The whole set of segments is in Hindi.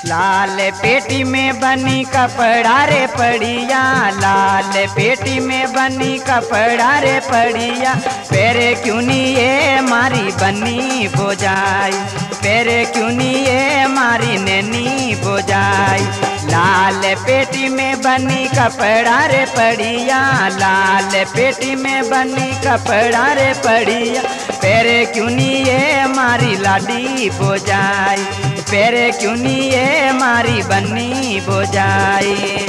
लाल पेटी में बनी कपड़ा रे पड़िया, लाल पेटी में बनी कपड़ा रे पड़िया। पेरे क्यों नहीं ये मारी बनी बोझाई, पेरे क्यों नहीं ये मारी नैनी बोझाई। लाल पेटी में बनी कपड़ा रे पड़िया, लाल पेटी में बनी कपड़ा रे पड़िया। पेरे क्यों नहीं ये मारी लाडी बोझाई, पेरे क्यों नहीं ये मारी बनी बोझाई।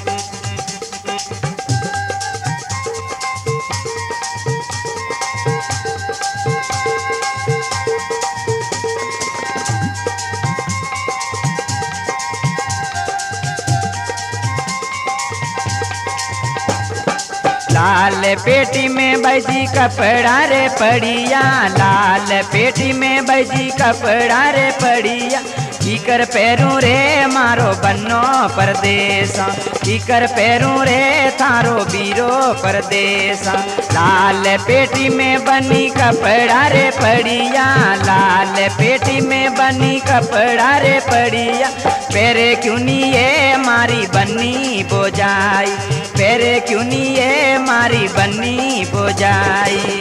लाल पेटी में बैजी कपड़ा रे पड़िया, लाल पेटी में बैजी कपड़ा रे पड़िया। कीकर पैरूं रे मारो बन्नो परदेसा, कीकर पैरूं रे थारो बीरो परदेसा। लाल पेटी में बनी कपड़ा रे पड़िया, लाल पेटी में बनी कपड़ा रे पड़िया। पेरे क्यों नहीं ये मारी बनी बोझाई, पेरे क्यों नहीं ये मारी बनी बोझाई।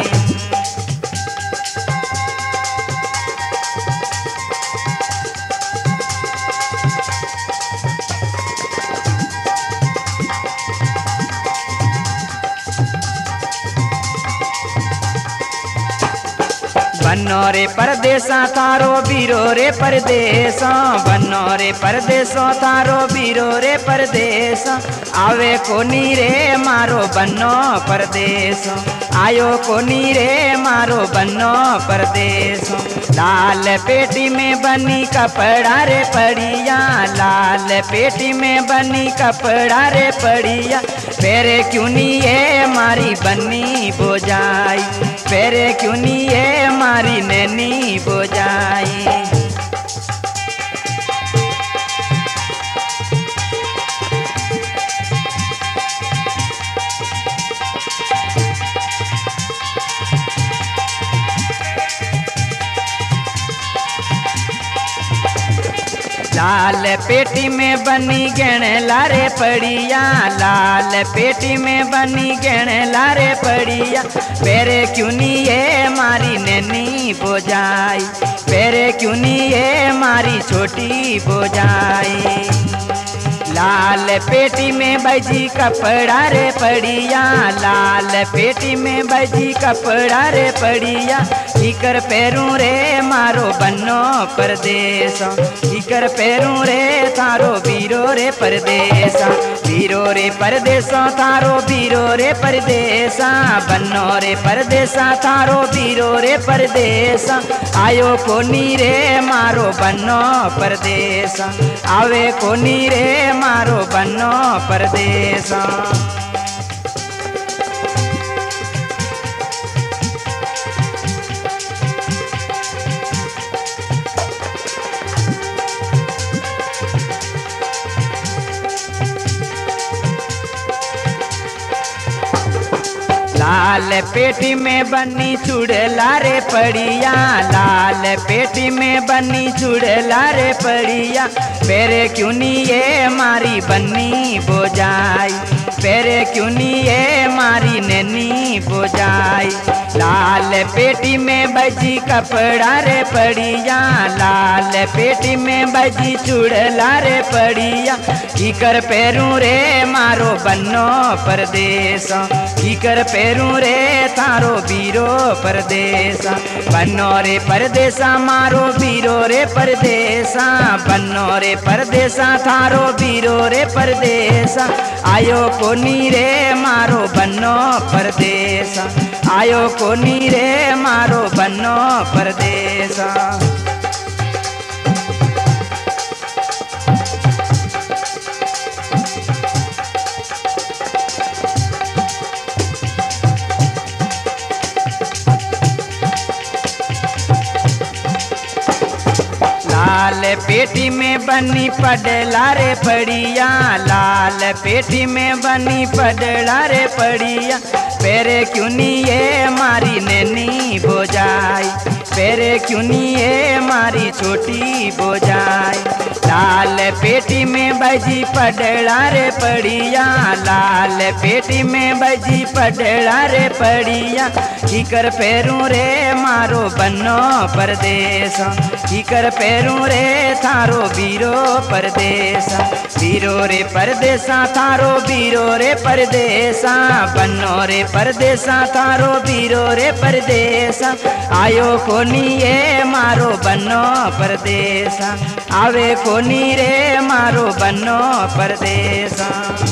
बन्नो रे परदेसा थारो बीरो रे परदेसा, बन्नो रे परदेसो थारो बीरो रे परदेसा। आवे कोनी रे मारो बन्नो परदेसो, आयो कोनी रे मारो बन्नो परदेसो। लाल पेटी में बनी कपड़ा रे पड़िया, लाल पेटी में बनी कपड़ा रे पड़िया। पेरे क्यों नहीं ये मारी बनी बोझाई, पेरे क्यों नहीं ये मारी नैनी बोझाई। लाल पेटी में बनी गहना रे पड़िया, लाल पेटी में बनी गहना रे पड़िया। पेरे क्यों नहीं ये मारी नैनी बोझाई, पेरे क्यों नहीं ये मारी छोटी बोझाई। लाल पेटी में बैजी कपड़ा रे पड़िया, लाल पेटी में बैजी कपड़ा रे पड़िया। कीकर पैरूं रे मारो बन्नो परदेसा, कीकर पैरूं रे थारो बीरो रे परदेसा। बीरो रे परदेसा थारो बीरो रे परदेसा, बन्नो रे परदेसा थारो बीरो रे परदेसा। आयो कोनी रे मारो बन्नो परदेसा, आवे कोनी रे मारो बन्नो परदेसा। लाल पेटी में बनी चुड़ला रे पड़िया, लाल पेटी में बनी चुड़ला रे पड़िया। पेरे क्यों नहीं ये मारी बनी बोझाई, पेरे क्यों नहीं ये मारी नैनी बोझाई। लाल पेटी में बजी कपड़ा रे पड़िया, लाल पेटी में बजी चुड़ला रे पड़िया। कीकर पैरूं रे मारो बन्नो परदेसा, कीकर पैरूं रे थारो बीरो परदेसा। बन्नो रे परदेसा मारो बीरो रे परदेसा, बन्नो रे परदेसा थारो बीरो रे परदेसा। आयो कोनी रे मारो बन्नो परदेसा, आयो कोनी रे मारो बन्नो परदेसा। लाल पेटी में बनी पडला रे पड़िया, लाल पेटी में बनी पडला रे पड़िया। पेरे क्यों नहीं ये मारी नैनी बोझाई, पेरे क्यों नहीं ये मारी छोटी बोझाई। लाल पेटी में बजी पडड़ा रे पड़िया, लाल पेटी में बजी पडड़ा रे पड़िया। कीकर पैरूं रे मारो बन्नो परदेस, कीकर पैरूं रे थारो बीरो परदेसा। बीरो रे परदेसा थारो बीरो रे परदेसा, बन्नो रे परदेसा थारो बीरो रे परदेसा। आयो कोनी ये मारो बन्नो परदेसा, आवे कोनी रे मारो बन्नो परदेसा।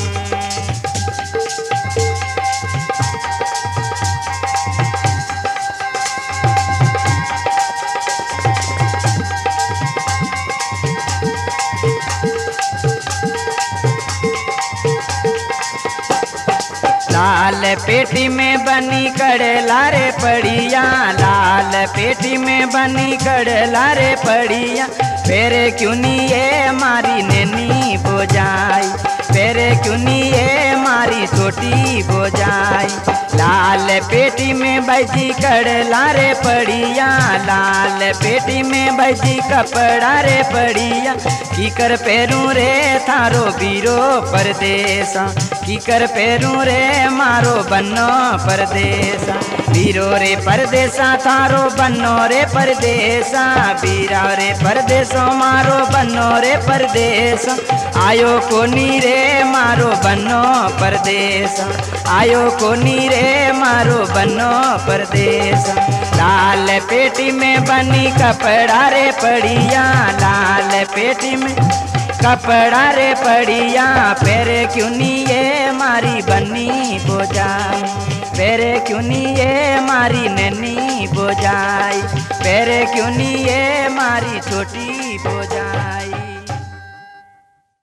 लाल पेटी में बनी कड़ला रे पड़िया, लाल पेटी में बनी कड़ला रे पड़िया। फेरे क्यों नहीं ये मारी नैनी बोझाई, फेरे क्यों नहीं ये मारी छोटी बोझाई। लाल पेटी में बजी कड़ला रे पड़िया, लाल पेटी में बजी कपड़ा रे पड़िया। कीकर पैरूं रे थारो बीरो परदेसा, कीकर पैरूं रे मारो बन्नो परदेसा। बीरो रे परदेसा थारो बन्नो रे परदेसा, बीरा रे परदेसो मारो बन्नो रे परदेसा। आयो कोनी रे मारो बन्नो परदेसा, आयो कोनी रे मारो बन्नो परदेसा। लाल पेटी में बनी कपड़ा रे पड़िया, लाल पेटी में कपड़ा रे पड़िया। पेरे क्यों नहीं ये मारी बन्नी बोझाई, पेरे क्यों नहीं ये मारी नैनी बोझाई, पेरे क्यों नहीं ये मारी छोटी बोझाई।